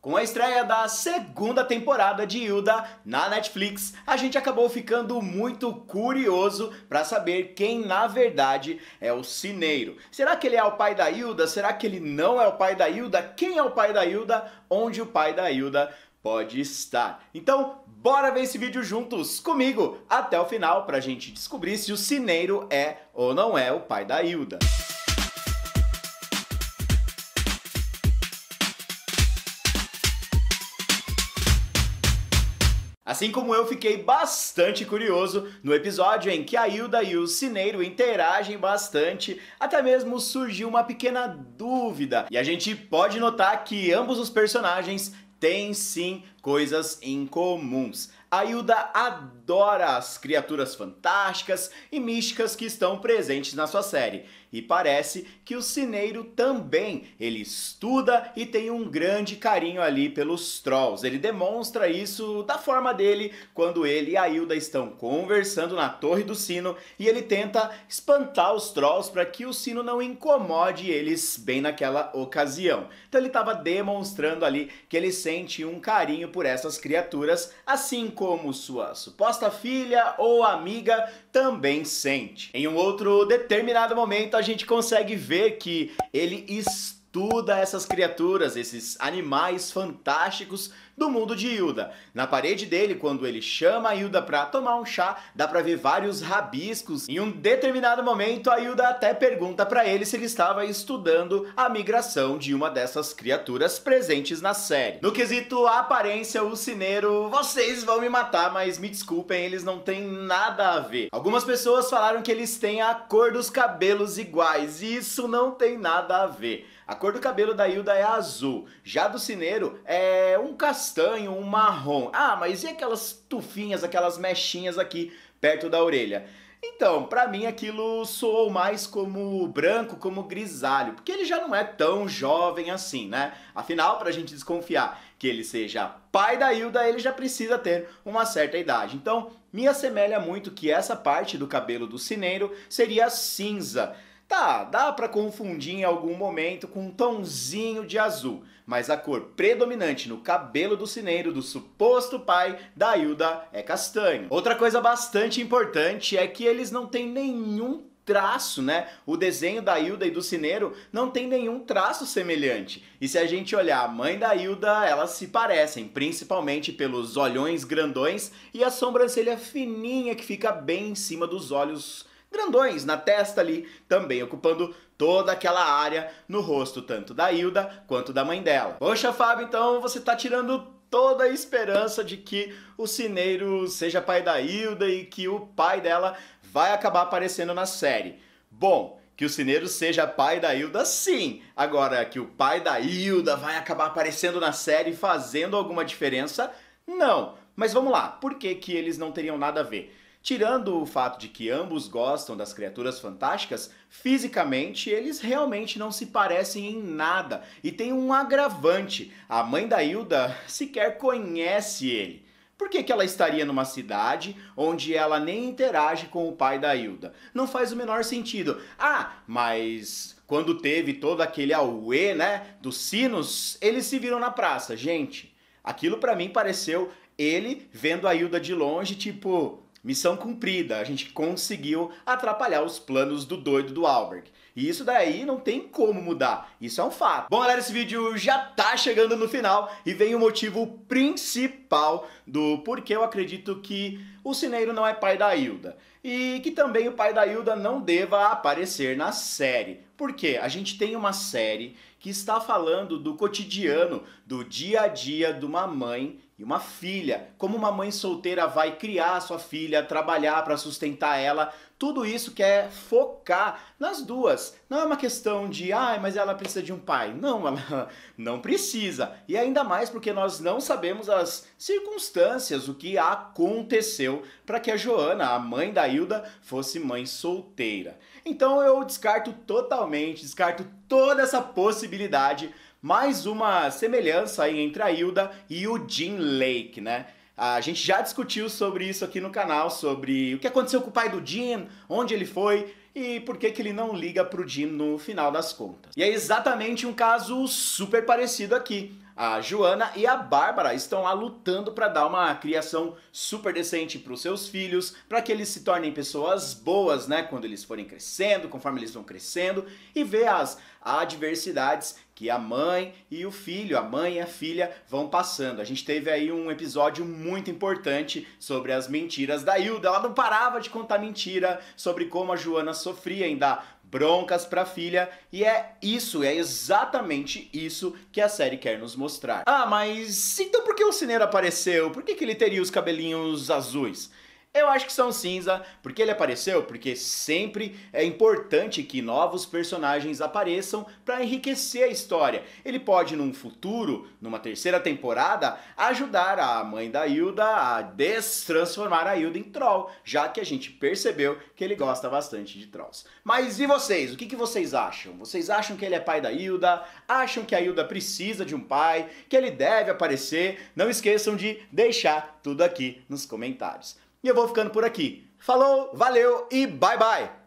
Com a estreia da segunda temporada de Hilda na Netflix, a gente acabou ficando muito curioso para saber quem na verdade é o Cineiro. Será que ele é o pai da Hilda? Será que ele não é o pai da Hilda? Quem é o pai da Hilda? Onde o pai da Hilda pode estar? Então, bora ver esse vídeo juntos comigo até o final para a gente descobrir se o Cineiro é ou não é o pai da Hilda. Assim como eu fiquei bastante curioso no episódio em que a Hilda e o Cineiro interagem bastante, até mesmo surgiu uma pequena dúvida. E a gente pode notar que ambos os personagens têm sim coisas incomuns. A Hilda adora as criaturas fantásticas e místicas que estão presentes na sua série. E parece que o Cineiro também, ele estuda e tem um grande carinho ali pelos Trolls. Ele demonstra isso da forma dele quando ele e a Hilda estão conversando na Torre do Sino e ele tenta espantar os Trolls para que o sino não incomode eles bem naquela ocasião. Então ele estava demonstrando ali que ele sente um carinho por essas criaturas, assim como sua suposta filha ou amiga também sente. Em um outro determinado momento a gente consegue ver que ele estuda essas criaturas, esses animais fantásticos do mundo de Hilda. Na parede dele, quando ele chama a Hilda para tomar um chá, dá para ver vários rabiscos. Em um determinado momento, a Hilda até pergunta para ele se ele estava estudando a migração de uma dessas criaturas presentes na série. No quesito aparência, o Cineiro, vocês vão me matar, mas me desculpem, eles não têm nada a ver. Algumas pessoas falaram que eles têm a cor dos cabelos iguais, e isso não tem nada a ver. A cor do cabelo da Hilda é azul, já do Cineiro é um castanho, um marrom. Ah, mas e aquelas tufinhas, aquelas mechinhas aqui perto da orelha? Então, pra mim aquilo soou mais como branco, como grisalho, porque ele já não é tão jovem assim, né? Afinal, pra gente desconfiar que ele seja pai da Hilda, ele já precisa ter uma certa idade. Então, me assemelha muito que essa parte do cabelo do Cineiro seria cinza. Tá, dá pra confundir em algum momento com um tonzinho de azul, mas a cor predominante no cabelo do Cineiro, do suposto pai da Hilda, é castanho. Outra coisa bastante importante é que eles não têm nenhum traço, né? O desenho da Hilda e do Cineiro não tem nenhum traço semelhante. E se a gente olhar a mãe da Hilda, elas se parecem, principalmente pelos olhões grandões e a sobrancelha fininha que fica bem em cima dos olhos grandões na testa ali, também ocupando toda aquela área no rosto, tanto da Hilda quanto da mãe dela. Poxa, Fábio, então você tá tirando toda a esperança de que o Cineiro seja pai da Hilda e que o pai dela vai acabar aparecendo na série. Bom, que o Cineiro seja pai da Hilda, sim. Agora, que o pai da Hilda vai acabar aparecendo na série fazendo alguma diferença, não. Mas vamos lá, por que que eles não teriam nada a ver? Tirando o fato de que ambos gostam das criaturas fantásticas, fisicamente eles realmente não se parecem em nada. E tem um agravante, a mãe da Hilda sequer conhece ele. Por que que ela estaria numa cidade onde ela nem interage com o pai da Hilda? Não faz o menor sentido. Ah, mas quando teve todo aquele auê, né, dos sinos, eles se viram na praça. Gente, aquilo pra mim pareceu ele vendo a Hilda de longe, tipo, missão cumprida, a gente conseguiu atrapalhar os planos do doido do Albert. E isso daí não tem como mudar, isso é um fato. Bom, galera, esse vídeo já tá chegando no final e vem o motivo principal do porquê eu acredito que o Cineiro não é pai da Hilda. E que também o pai da Hilda não deva aparecer na série. Por quê? A gente tem uma série que está falando do cotidiano, do dia a dia de uma mãe e uma filha, como uma mãe solteira vai criar a sua filha, trabalhar para sustentar ela, tudo isso quer focar nas duas. Não é uma questão de, mas ela precisa de um pai. Não, ela não precisa. E ainda mais porque nós não sabemos as circunstâncias, o que aconteceu para que a Joana, a mãe da Hilda, fosse mãe solteira. Então eu descarto totalmente, descarto toda essa possibilidade. Mais uma semelhança aí entre a Hilda e o Jim Lake, né? A gente já discutiu sobre isso aqui no canal, sobre o que aconteceu com o pai do Jim, onde ele foi e por que que ele não liga pro Jim no final das contas. E é exatamente um caso super parecido aqui. A Joana e a Bárbara estão lá lutando para dar uma criação super decente para os seus filhos, para que eles se tornem pessoas boas, né, quando eles forem crescendo, conforme eles vão crescendo, e ver as adversidades que a mãe e o filho, a mãe e a filha vão passando. A gente teve aí um episódio muito importante sobre as mentiras da Hilda. Ela não parava de contar mentira sobre como a Joana sofria em dar broncas pra filha, e é exatamente isso que a série quer nos mostrar. Ah, mas então por que o Cineiro apareceu? Por que ele teria os cabelinhos azuis? Eu acho que são cinza, porque ele apareceu, porque sempre é importante que novos personagens apareçam para enriquecer a história. Ele pode, num futuro, numa terceira temporada, ajudar a mãe da Hilda a destransformar a Hilda em troll, já que a gente percebeu que ele gosta bastante de trolls. Mas e vocês? O que vocês acham? Vocês acham que ele é pai da Hilda? Acham que a Hilda precisa de um pai? Que ele deve aparecer? Não esqueçam de deixar tudo aqui nos comentários. E eu vou ficando por aqui. Falou, valeu e bye bye!